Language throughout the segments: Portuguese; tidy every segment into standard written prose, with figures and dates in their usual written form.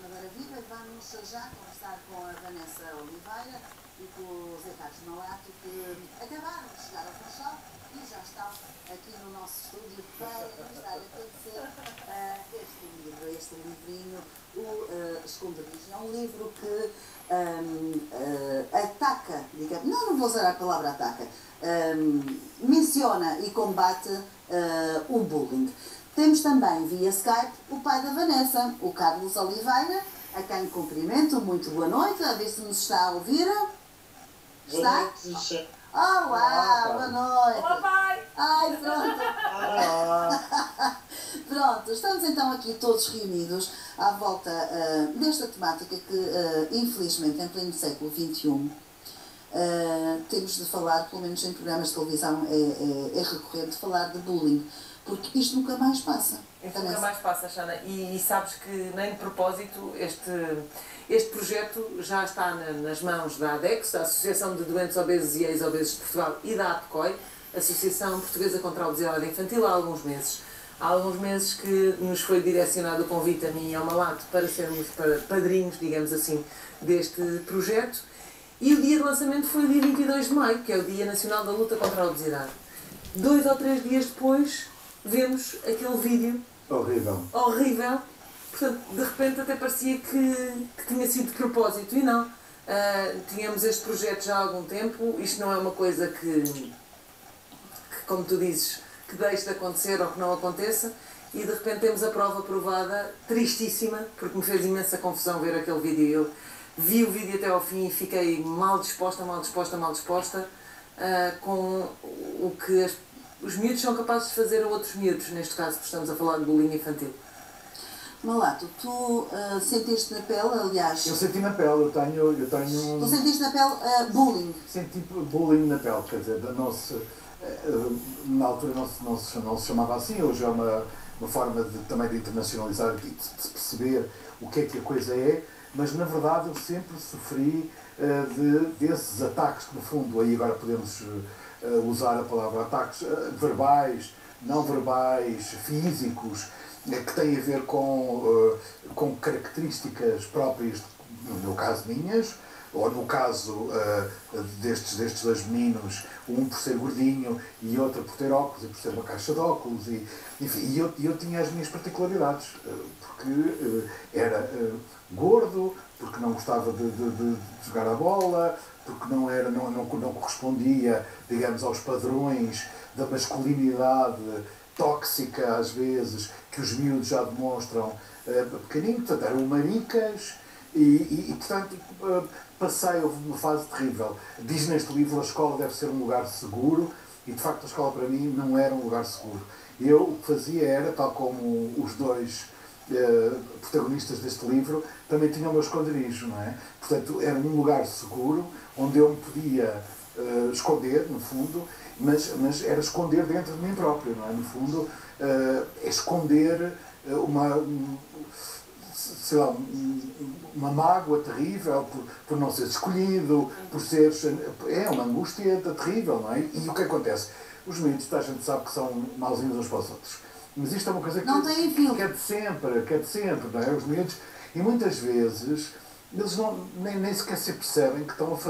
Verdadeira Vida. Vamos já conversar com a Vanessa Oliveira e com o Zé Carlos Malato, que acabaram de chegar ao Funchal e já estão aqui no nosso estúdio para nos dar a conhecer este livrinho, o Esconderijo. É um livro que ataca, digamos, não vou usar a palavra ataca, menciona e combate o bullying. Temos também via Skype o pai da Vanessa, o Carlos Oliveira, a quem cumprimento. Muito boa noite, a ver se nos está a ouvir. Está? Olá, boa noite. Olá, pai. Ai, pronto. Pronto, estamos então aqui todos reunidos à volta desta temática que, infelizmente, em pleno século XXI, temos de falar, pelo menos em programas de televisão, é recorrente falar de bullying, porque isto nunca mais passa. Isto nunca mais passa, Xana. E sabes que, nem de propósito, este projeto já está nas mãos da ADEX, da Associação de Doentes Obesos e Ex-Obesos de Portugal, e da APCOI, Associação Portuguesa contra a Obesidade Infantil, há alguns meses. Há alguns meses que nos foi direcionado o convite a mim e ao Malato para sermos padrinhos, digamos assim, deste projeto. E o dia de lançamento foi o dia 22 de maio, que é o Dia Nacional da Luta contra a Obesidade. 2 ou 3 dias depois, vemos aquele vídeo horrível. Portanto, de repente até parecia que tinha sido de propósito, e não. Tínhamos este projeto já há algum tempo. Isto não é uma coisa que, como tu dizes, que deixe de acontecer ou que não aconteça, e de repente temos a prova provada, tristíssima, porque me fez imensa confusão ver aquele vídeo. Eu vi o vídeo até ao fim e fiquei mal disposta com o que os miúdos são capazes de fazer a outros miúdos, neste caso, porque estamos a falar de bullying infantil. Malato, tu sentiste na pele, aliás... Eu senti na pele, eu tenho Tu sentiste na pele bullying? Senti bullying na pele, quer dizer, na altura não se chamava assim, hoje é uma forma também de internacionalizar e de se perceber o que a coisa é, mas na verdade eu sempre sofri desses ataques que, no fundo, aí agora podemos usar a palavra ataques verbais, não verbais, físicos, que têm a ver com características próprias, no meu caso minhas, ou no caso destes dois meninos, um por ser gordinho e outro por ter óculos e por ser uma caixa de óculos, enfim, eu tinha as minhas particularidades, porque era gordo, porque não gostava de jogar a bola, porque não correspondia, digamos, aos padrões da masculinidade tóxica, às vezes, que os miúdos já demonstram pequeninos. Portanto, eram maricas e portanto, houve uma fase terrível. Diz neste livro: a escola deve ser um lugar seguro, e de facto a escola para mim não era um lugar seguro. Eu o que fazia era, tal como os dois protagonistas deste livro, também tinham o meu esconderijo, não é? Portanto, era um lugar seguro, onde eu me podia esconder, no fundo, mas era esconder dentro de mim próprio, não é? No fundo, é esconder uma mágoa terrível por não ser escolhido, por ser... É uma angústia terrível, não é? E o que acontece? Os miúdos, a gente sabe que são mauzinhos uns para os outros. Mas isto é uma coisa que é de sempre, não é? Os miúdos, e muitas vezes, eles nem sequer se percebem que estão a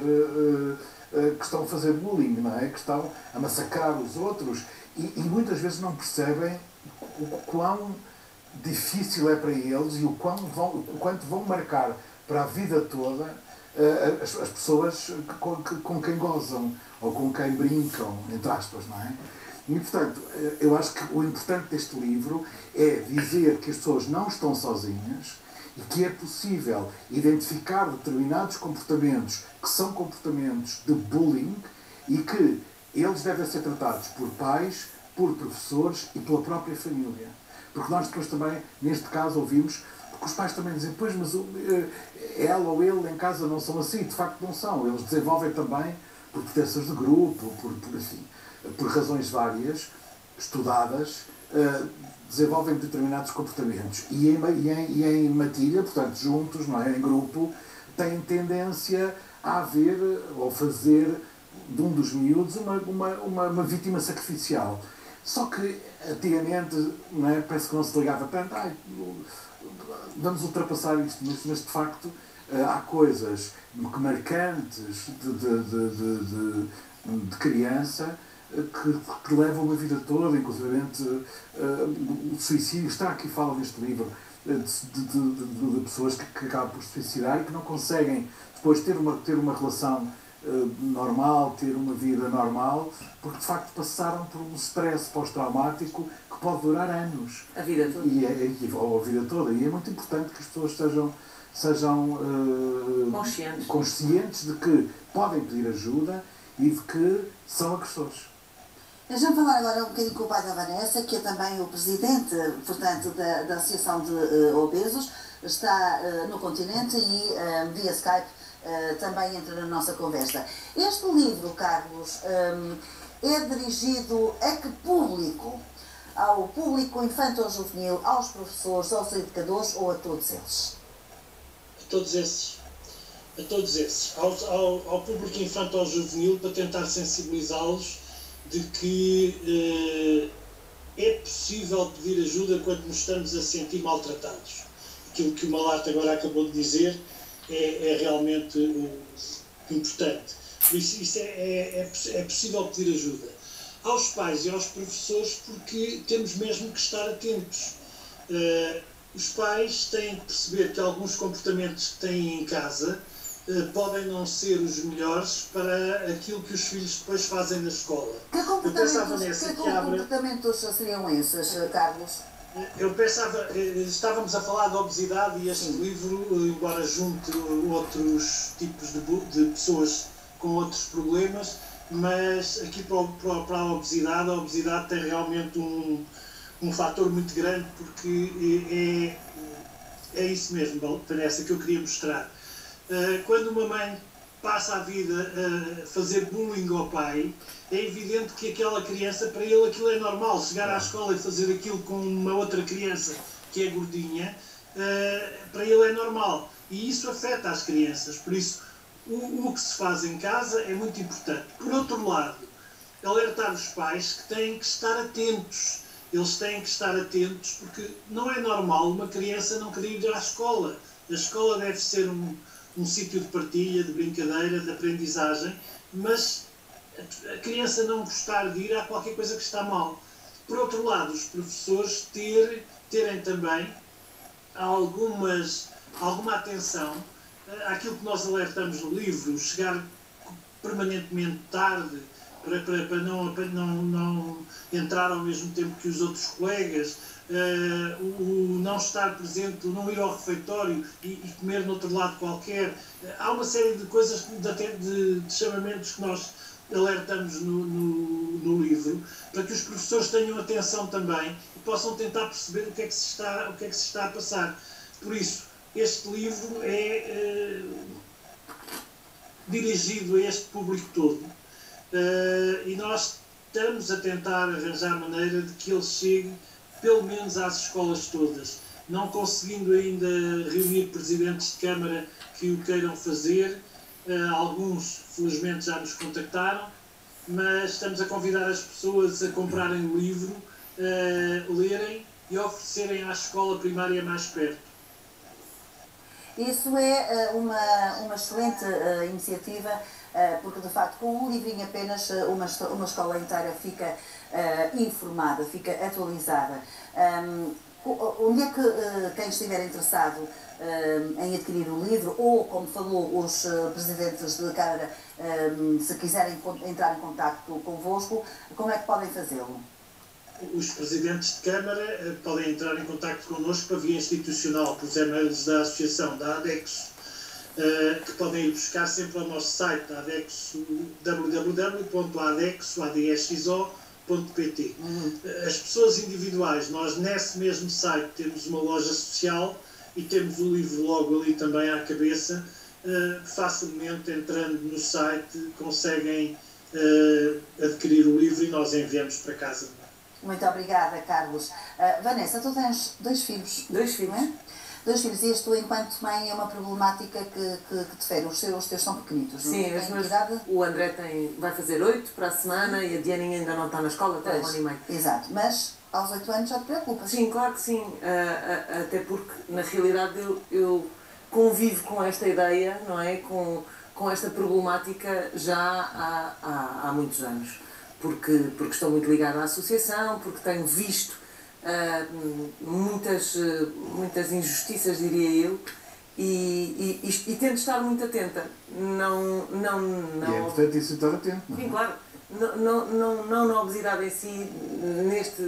fazer bullying, não é? Que estão a massacrar os outros, e muitas vezes não percebem o quão difícil é para eles e o quanto vão marcar para a vida toda as pessoas com quem gozam ou com quem brincam, entre aspas, não é? E, portanto, eu acho que o importante deste livro é dizer que as pessoas não estão sozinhas e que é possível identificar determinados comportamentos que são comportamentos de bullying e que eles devem ser tratados por pais, por professores e pela própria família. Porque nós depois também, neste caso, ouvimos, porque os pais também dizem: pois, mas ela ou ele em casa não são assim. De facto não são. Eles desenvolvem também, por potências de grupo, por razões várias, estudadas, desenvolvem determinados comportamentos. E em matilha, portanto, juntos, não é? Em grupo, têm tendência a haver ou fazer de um dos miúdos uma vítima sacrificial. Só que antigamente, não é, parece que não se ligava tanto, vamos ultrapassar isto, mas de facto há coisas marcantes de criança que levam uma vida toda, inclusive o suicídio está aqui, fala neste livro, de pessoas que acabam por se suicidar e que não conseguem depois ter uma relação normal, ter uma vida normal, porque de facto passaram por um stress pós-traumático que pode durar anos. A vida toda. Ou a vida toda. E é muito importante que as pessoas sejam conscientes de que podem pedir ajuda e de que são agressores. Vamos falar agora um bocadinho com o pai da Vanessa, que é também o presidente, portanto, da Associação de Obesos, está no continente e via Skype também entra na nossa conversa. Este livro, Carlos, é dirigido a que público? Ao público infanto-juvenil, aos professores, aos educadores ou a todos eles? A todos esses. A todos esses. Ao público infanto-juvenil, para tentar sensibilizá-los de que é possível pedir ajuda quando nos estamos a sentir maltratados. Aquilo que o Malato agora acabou de dizer é realmente importante. Por isso é possível pedir ajuda. Aos pais e aos professores, porque temos mesmo que estar atentos. Os pais têm que perceber que alguns comportamentos que têm em casa podem não ser os melhores para aquilo que os filhos depois fazem na escola. Que comportamentos seriam esses, Carlos? Eu pensava, estávamos a falar de obesidade e este livro, embora junte outros tipos de pessoas com outros problemas, mas aqui para a obesidade tem realmente um fator muito grande, porque é isso mesmo, Vanessa, que eu queria mostrar. Quando uma mãe passa a vida a fazer bullying ao pai, é evidente que aquela criança, para ele aquilo é normal, chegar à escola e fazer aquilo com uma outra criança que é gordinha, para ele é normal. E isso afeta as crianças, por isso o que se faz em casa é muito importante. Por outro lado, alertar os pais que têm que estar atentos. Eles têm que estar atentos porque não é normal uma criança não querer ir à escola. A escola deve ser um sítio de partilha, de brincadeira, de aprendizagem, mas a criança não gostar de ir, há qualquer coisa que está mal. Por outro lado, os professores terem também alguma atenção àquilo que nós alertamos no livro, chegar permanentemente tarde para não entrar ao mesmo tempo que os outros colegas, o não estar presente, o não ir ao refeitório e comer no outro lado qualquer. Há uma série de coisas, de chamamentos que nós alertamos no livro, para que os professores tenham atenção também e possam tentar perceber o que é que se está a passar. Por isso, este livro é dirigido a este público todo, e nós estamos a tentar arranjar maneira de que ele chegue pelo menos às escolas todas, não conseguindo ainda reunir presidentes de Câmara que o queiram fazer. Alguns, felizmente, já nos contactaram, mas estamos a convidar as pessoas a comprarem o livro, lerem e oferecerem à escola primária mais perto. Isso é uma excelente iniciativa, porque de facto com um livrinho apenas uma escola inteira fica informada, fica atualizada. Onde é que quem estiver interessado em adquirir o livro, ou como falou os presidentes de Câmara, se quiserem entrar em contacto convosco, como é que podem fazê-lo? Os presidentes de Câmara podem entrar em contacto connosco para via institucional, pelos e-mails da Associação, da ADEXO, que podem ir buscar sempre ao nosso site, da ADEXO, www.adexo.pt. As pessoas individuais, nós nesse mesmo site temos uma loja social e temos o livro logo ali também à cabeça, facilmente entrando no site conseguem adquirir o livro e nós enviamos para casa. Muito obrigada, Carlos. Vanessa, tu tens dois filhos. Dois filhos. Não é? 2 filhos. E isto, enquanto mãe, é uma problemática que te fere. Os teus são pequenitos, não? Sim, o André vai fazer 8 para a semana e a Dianinha ainda não está na escola, está 1 ano e meio. Exato, mas aos 8 anos já te preocupas. Sim, claro que sim. Até porque, na realidade, eu convivo com esta ideia, não é? Com esta problemática já há muitos anos. Porque estou muito ligada à associação, porque tenho visto muitas injustiças, diria eu, e tento estar muito atenta. Não, e é importante isso estar atento, não é? Sim, claro. Não na obesidade em si, neste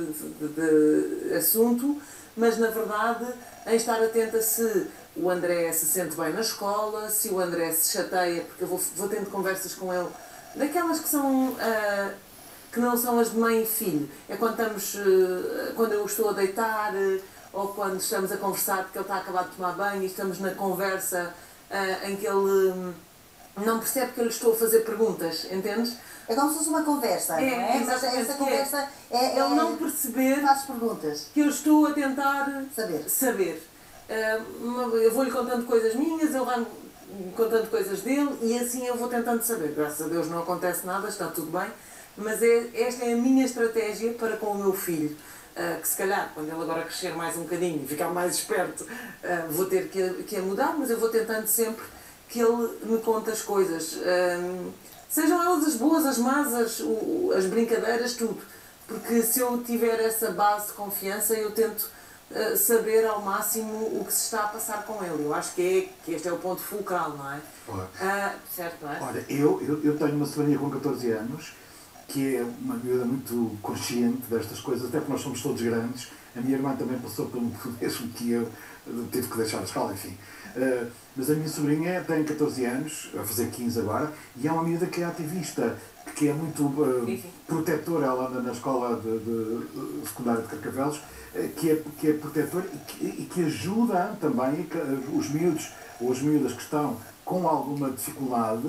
assunto, mas na verdade em estar atenta se o André se sente bem na escola, se o André se chateia, porque eu vou tendo conversas com ele, daquelas que são que não são as de mãe e filho. É quando eu estou a deitar, ou quando estamos a conversar porque ele está a acabar de tomar banho e estamos na conversa em que ele não percebe que eu lhe estou a fazer perguntas, entendes? É como se fosse uma conversa, não é? Mas essa conversa ele não perceber faz perguntas. Que eu estou a tentar saber. Eu vou-lhe contando coisas minhas, ele vai-me contando coisas dele e assim eu vou tentando saber. Graças a Deus não acontece nada, está tudo bem, mas esta é a minha estratégia para com o meu filho. Que se calhar, quando ele agora crescer mais um bocadinho e ficar mais esperto, vou ter que a mudar, mas eu vou tentando sempre que ele me conte as coisas. Sejam elas as boas, as más, as brincadeiras, tudo. Porque se eu tiver essa base de confiança, eu tento saber ao máximo o que se está a passar com ele. Eu acho que este é o ponto fulcral, não é? Certo, não é? Olha, eu tenho uma sobrinha com 14 anos, que é uma miúda muito consciente destas coisas, até porque nós somos todos grandes. A minha irmã também passou pelo mesmo que eu, tive que deixar a escola, enfim. Mas a minha sobrinha tem 14 anos, vai fazer 15 agora, e é uma miúda que é ativista, que é muito protetora. Ela anda na escola de secundária de Carcavelos, que é protetora e que ajuda também os miúdos ou as miúdas que estão com alguma dificuldade,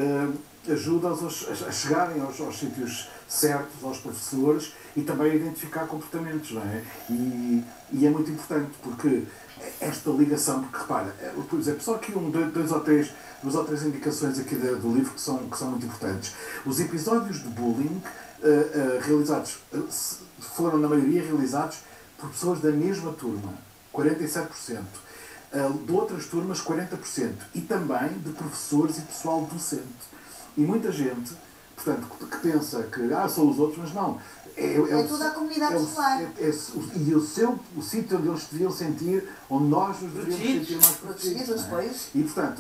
ajuda-os a chegarem aos sítios certos, aos professores, e também a identificar comportamentos, não é? E é muito importante, porque esta ligação, porque repara, por exemplo, só aqui duas ou três indicações aqui do livro que são muito importantes. Os episódios de bullying realizados, foram na maioria realizados por pessoas da mesma turma, 47%. De outras turmas, 40%. E também de professores e pessoal docente. E muita gente, portanto, que pensa que são os outros, mas não. É toda a comunidade escolar. E o sítio onde eles se deviam sentir, onde nós nos devíamos sentir mais protegidos. E, portanto,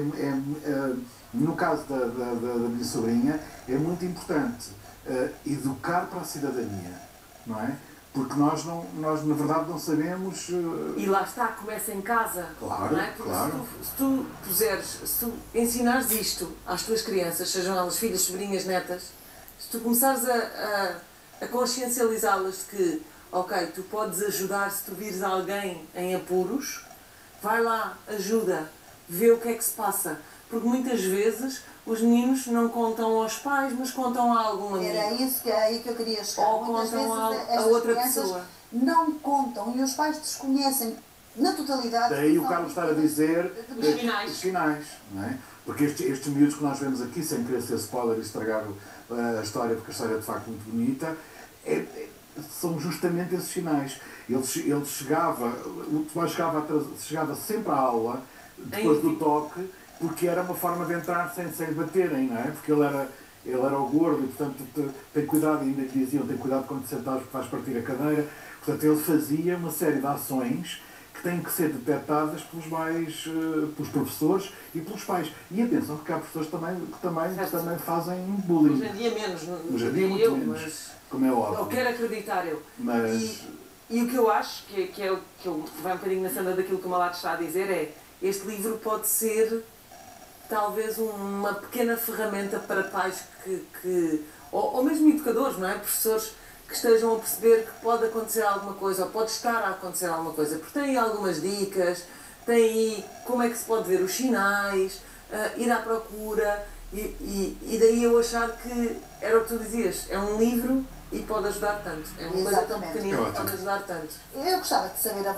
no caso da minha sobrinha, é muito importante educar para a cidadania, não é? Porque nós na verdade não sabemos... E lá está, começa em casa, claro, não é? Porque claro. se tu ensinares isto às tuas crianças, sejam elas filhas, sobrinhas, netas, se tu começares a consciencializá-las de que, ok, tu podes ajudar se tu vires alguém em apuros, vai lá, ajuda, vê o que é que se passa. Porque muitas vezes os meninos não contam aos pais, mas contam a algum amigo. Era isso aí que eu queria chegar. Ou muitas contam vezes a outra crianças pessoa. Não contam e os pais desconhecem na totalidade. Daí o Carlos estar a dizer os sinais, não é? Porque estes miúdos que nós vemos aqui, sem querer ser spoiler e estragar a história, porque a história é de facto muito bonita, são justamente esses sinais. Ele chegava, o Tomás chegava sempre à aula, depois do toque, porque era uma forma de entrar sem baterem, não é? Porque ele era o gordo e, portanto, tem cuidado, ainda lhe diziam, tem cuidado quando te sentares porque vais partir a cadeira. Portanto, ele fazia uma série de ações que têm que ser detectadas pelos professores e pelos pais. E atenção, porque há professores que também fazem bullying. Hoje em dia menos. Hoje em dia muito menos, mas, como é óbvio. Eu quero acreditar, Mas... E o que eu acho, que vai um bocadinho na senda daquilo que o Malato está a dizer, este livro pode ser talvez uma pequena ferramenta para pais ou mesmo educadores, não é? Professores que estejam a perceber que pode acontecer alguma coisa, ou pode estar a acontecer alguma coisa, porque tem aí algumas dicas, tem aí como é que se pode ver os sinais, ir à procura, e daí eu achar que era o que tu dizias, é um livro e pode ajudar tanto, é uma coisa tão pequenina que pode ajudar tanto. Eu gostava de saber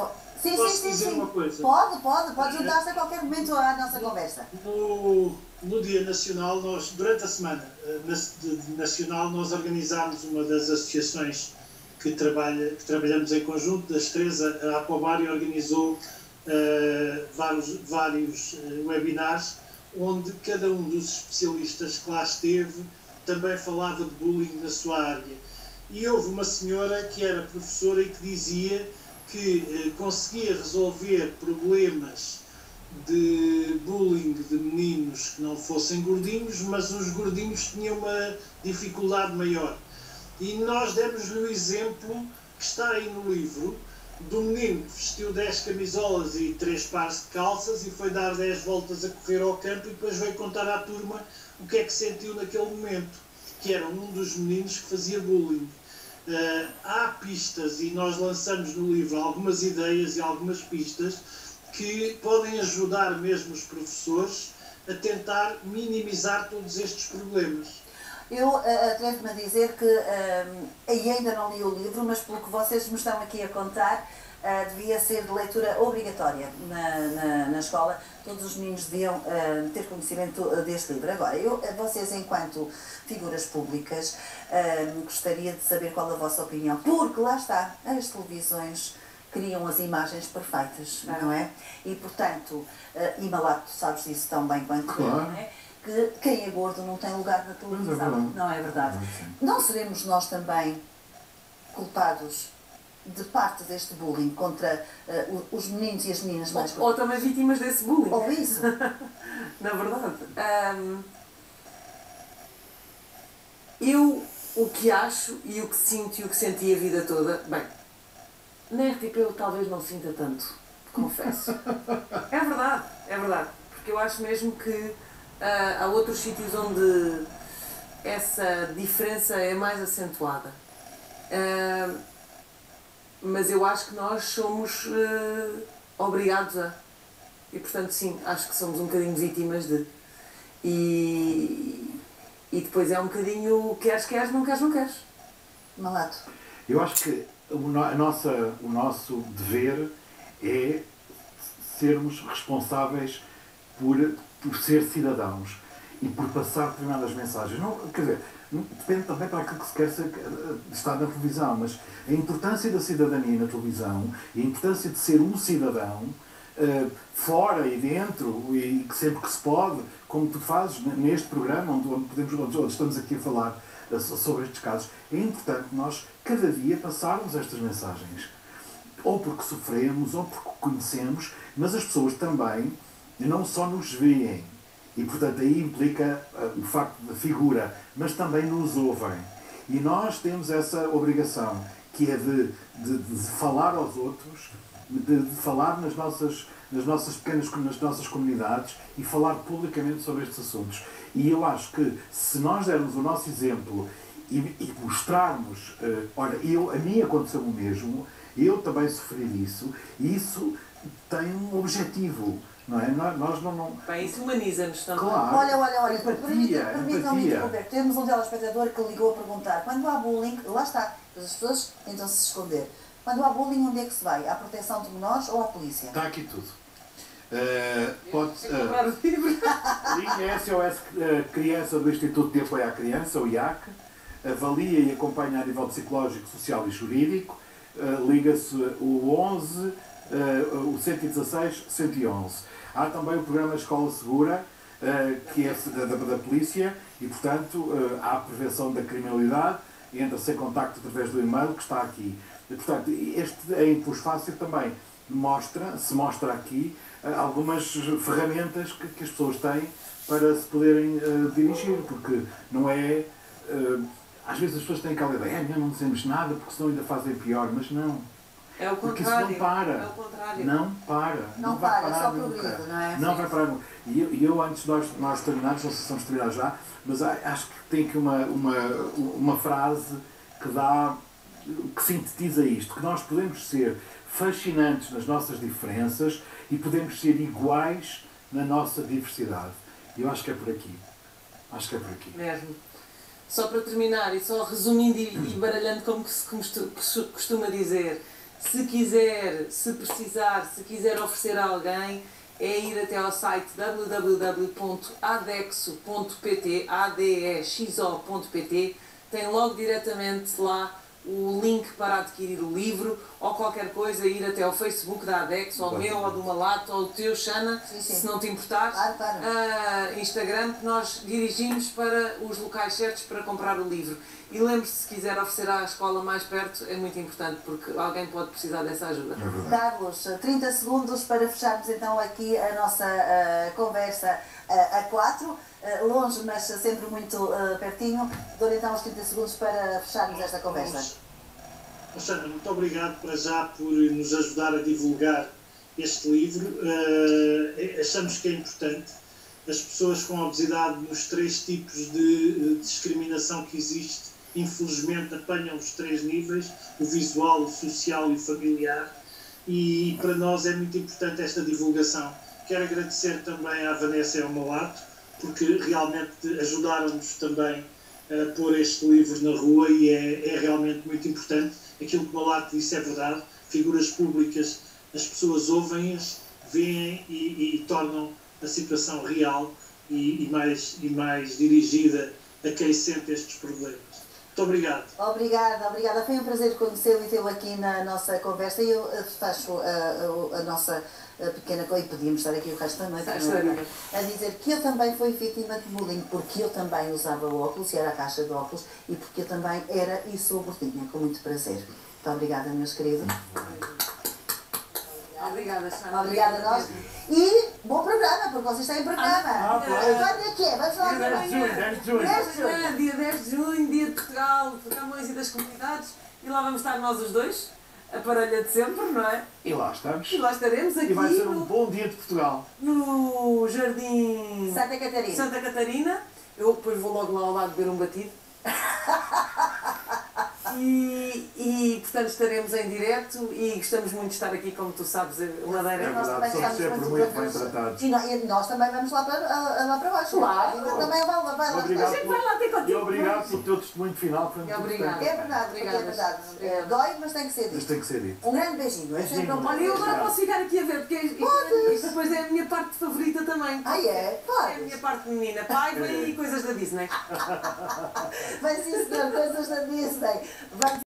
Sim, Posso sim, sim, dizer sim. uma coisa? Pode juntar-se a qualquer momento à nossa conversa. No Dia Nacional, nós, durante a semana nacional, nós organizámos uma das associações que trabalhamos em conjunto, das três, a Apobari organizou vários webinars, onde cada um dos especialistas que lá esteve também falava de bullying na sua área. E houve uma senhora que era professora e que dizia que conseguia resolver problemas de bullying de meninos que não fossem gordinhos, mas os gordinhos tinham uma dificuldade maior. E nós demos-lhe o exemplo que está aí no livro, do menino que vestiu 10 camisolas e 3 pares de calças e foi dar 10 voltas a correr ao campo e depois veio contar à turma o que é que sentiu naquele momento, que era um dos meninos que fazia bullying. Há pistas, e nós lançamos no livro algumas ideias e algumas pistas que podem ajudar mesmo os professores a tentar minimizar todos estes problemas. Eu atrevo-me a dizer que ainda não li o livro, mas pelo que vocês me estão aqui a contar, devia ser de leitura obrigatória na escola. Todos os meninos deviam ter conhecimento deste livro. Agora, vocês, enquanto figuras públicas, gostaria de saber qual a vossa opinião, porque lá está, as televisões criam as imagens perfeitas, não é? E, portanto, e Malato, tu sabes disso tão bem quanto eu, não é? Que quem é gordo não tem lugar na televisão, não é verdade? Não seremos nós também culpados de parte deste bullying contra os meninos e as meninas mais gordas? Ou também vítimas desse bullying. Ou isso? Na verdade. Eu o que acho e o que sinto e o que senti a vida toda, bem, na RTP eu talvez não sinta tanto, confesso. É verdade. Porque eu acho mesmo que há outros sítios onde essa diferença é mais acentuada. Mas eu acho que nós somos obrigados a. E portanto, sim, acho que somos um bocadinho vítimas de. E depois é um bocadinho queres, não queres. Malato. Eu acho que o nosso dever é sermos responsáveis por ser cidadãos e por passar determinadas mensagens. Não, quer dizer, depende também para aquilo que se quer estar na televisão, mas a importância da cidadania na televisão e a importância de ser um cidadão fora e dentro, e sempre que se pode, como tu fazes neste programa, onde estamos aqui a falar sobre estes casos, é importante nós cada dia passarmos estas mensagens. Ou porque sofremos, ou porque conhecemos, mas as pessoas também não só nos veem, e portanto aí implica o facto da figura, mas também nos ouvem. E nós temos essa obrigação, que é de falar aos outros, de falar nas nossas comunidades e falar publicamente sobre estes assuntos. E eu acho que se nós dermos o nosso exemplo e mostrarmos, olha, a mim aconteceu o mesmo, eu também sofri disso, e isso tem um objetivo. Não é? Nós não... Bem, isso humaniza-nos também. Claro. Olha, Empatia, permitam-me interromper. Temos um telespectador que ligou a perguntar, quando há bullying, lá está, as pessoas tentam-se esconder. Quando há bullying, onde é que se vai? À proteção de menores ou à polícia? Está aqui tudo. Linha SOS Criança do Instituto de Apoio à Criança, o IAC, avalia e acompanha a nível psicológico, social e jurídico. Liga-se o 11, o 116, 111. Há também o programa Escola Segura, que é da polícia, e portanto há a prevenção da criminalidade, entra-se em contacto através do e-mail que está aqui. E, portanto, este é Impulso Fácil também se mostra aqui algumas ferramentas que as pessoas têm para se poderem dirigir, porque não é... às vezes as pessoas têm aquela ideia, não dizemos nada porque senão ainda fazem pior, mas não. É o Porque isso contrário. não para. É o contrário. Não vai parar só nunca. progride, não é? Não vai parar nunca. E eu antes de nós terminarmos, não sei se vamos terminar já, mas acho que tem aqui uma frase que sintetiza isto, que nós podemos ser fascinantes nas nossas diferenças e podemos ser iguais na nossa diversidade. E eu acho que é por aqui. Mesmo. Só para terminar, e só resumindo e baralhando como se costuma dizer, Se quiser, se precisar, se quiser oferecer a alguém, é ir até ao site www.adexo.pt, adexo.pt, tem logo diretamente lá o link para adquirir o livro, ou qualquer coisa, ir até ao Facebook da Adexo, ou meu, ou do Malato, ou o teu, Xana, Sim. se não te importares, Claro. Instagram, que nós dirigimos para os locais certos para comprar o livro. E lembre-se, se quiser oferecer à escola mais perto, é muito importante, porque alguém pode precisar dessa ajuda. Carlos, 30 segundos para fecharmos então aqui a nossa conversa a 4. Longe, mas sempre muito pertinho. Dou-lhe então os 30 segundos para fecharmos esta conversa. Xana, muito obrigado para já por nos ajudar a divulgar este livro. Achamos que é importante. As pessoas com obesidade, nos 3 tipos de discriminação que existe, infelizmente apanham os 3 níveis, o visual, o social e o familiar, e para nós é muito importante esta divulgação. Quero agradecer também à Vanessa e ao Malato, porque realmente ajudaram-nos também a pôr este livro na rua, e é realmente muito importante. Aquilo que o Malato disse é verdade, figuras públicas, as pessoas ouvem-as, veem e tornam a situação real e mais dirigida a quem sente estes problemas. Muito obrigado. Obrigada. Foi um prazer conhecê-lo e tê-lo aqui na nossa conversa. E eu fecho a nossa pequena coisa, e podíamos estar aqui o resto da noite, a dizer que eu também fui vítima de bullying, porque eu também usava óculos, e era a caixa de óculos, e porque eu também era e sou gordinha, com muito prazer. Muito obrigada, meus queridos. Obrigada, Xana. Obrigada a nós. E bom programa, porque vocês têm programa. claro. Quando é que é? Vamos lá. 10 de junho. 10 de junho. Dia 10 de junho, dia de Portugal, de Camões e das comunidades, e lá vamos estar nós os dois, a parelha de sempre, não é? E lá estamos. E lá estaremos aqui E vai ser um bom dia de Portugal. no Jardim Santa Catarina. Eu depois vou logo lá ao lado beber um batido. E portanto estaremos em direto e gostamos muito de estar aqui, como tu sabes, Madeira. Nós também Somos estamos sempre muito bem tratados. E nós também vamos lá para baixo. Claro. Também vai lá. Obrigado. A gente vai lá ter contigo. E obrigado pelo teu testemunho final. Foi muito Obrigado. importante. É verdade, Obrigada. é verdade. Obrigada. Dói, mas tem que ser Mas dito. tem que ser dito. Um grande beijinho. É sempre um Olha, eu agora posso ficar aqui a ver, porque isto depois é a minha parte favorita também. Ah, é? É a Claro. minha parte menina, Paiva e coisas da Disney. Mas sim, senhor, coisas da Disney. Vamos